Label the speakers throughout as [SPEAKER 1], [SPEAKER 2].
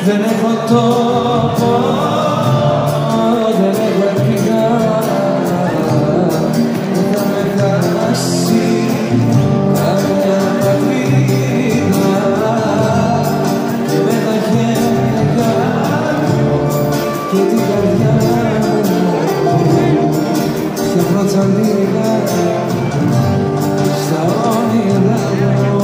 [SPEAKER 1] Δεν έχω τόπο, δεν έχω ελπίδα. Δεν θα με χάσει καμιά πατρίδα. Και με τα χέρια και την καρδιά μου φτιάχνω τσαντίλα στα όνειρα μου.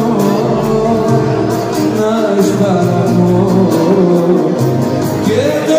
[SPEAKER 1] Que